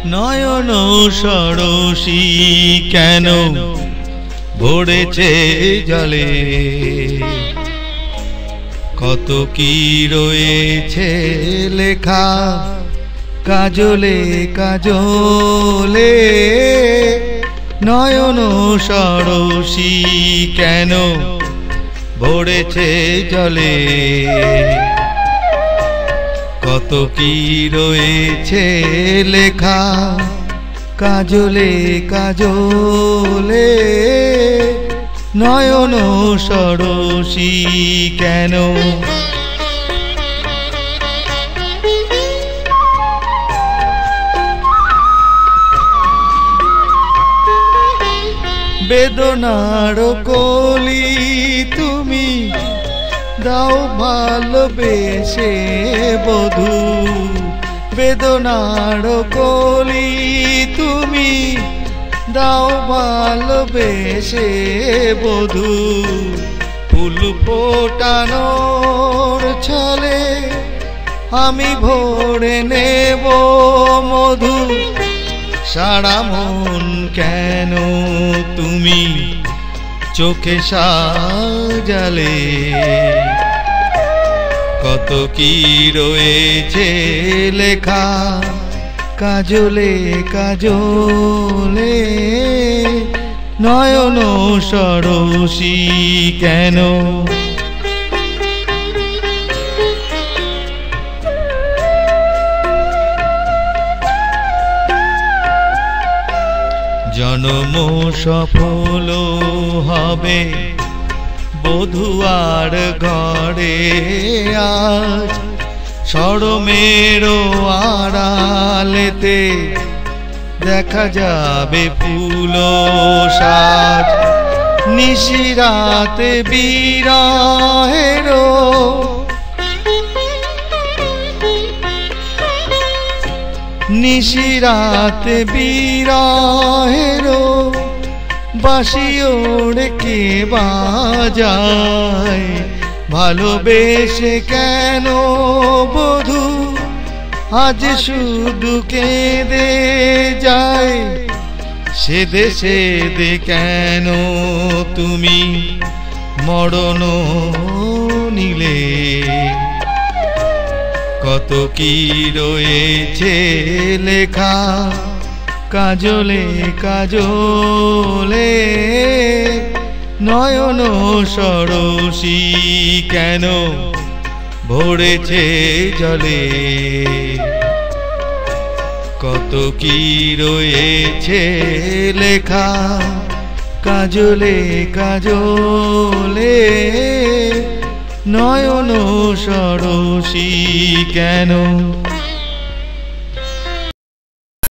নয়ন সরসী কেন ভরেছে জলে, কত কি রয়েছে লেখা কাজলে কাজলে। নয়ন সরসী কেন ভরেছে জলে, কত কি রয়েছে লেখা কাজলে কাজলে। নয়ন সরসী কেন। বেদনার কলি তুমি দাও ভালোবেসে বধূ, বেদনার কলি তুমি দাও ভালোবেসে বধূ। ফুল ফোটানোর ছলে আমি ভরে নেব মধু, সারা মন কেন তুমি চোখে সাজালে, কত কি রয়েছে লেখা কাজলে কাজলে। নয়ন সরসী কেন। জন্ম সফল হবে বধুয়ার ঘরে আজ, সরমের আড়ালেতে দেখা যাবে ফুল সাজ। নিশিরাতে বিরহের নিশিরাতে বিরহের বাঁশি ওড়ে কে বাজায়, ভালোবেসে কেন বধূ আজ শুধু কেঁদে যায়। সেদে সেদে কেন তুমি মরণ নিলে, কত কি রয়েছে লেখা কাজলে কাজলে। নয়ন সরসী কেন ভরেছে জলে, কত কি রয়েছে লেখা কাজলে কাজলে। নয়ন সরসী কেন।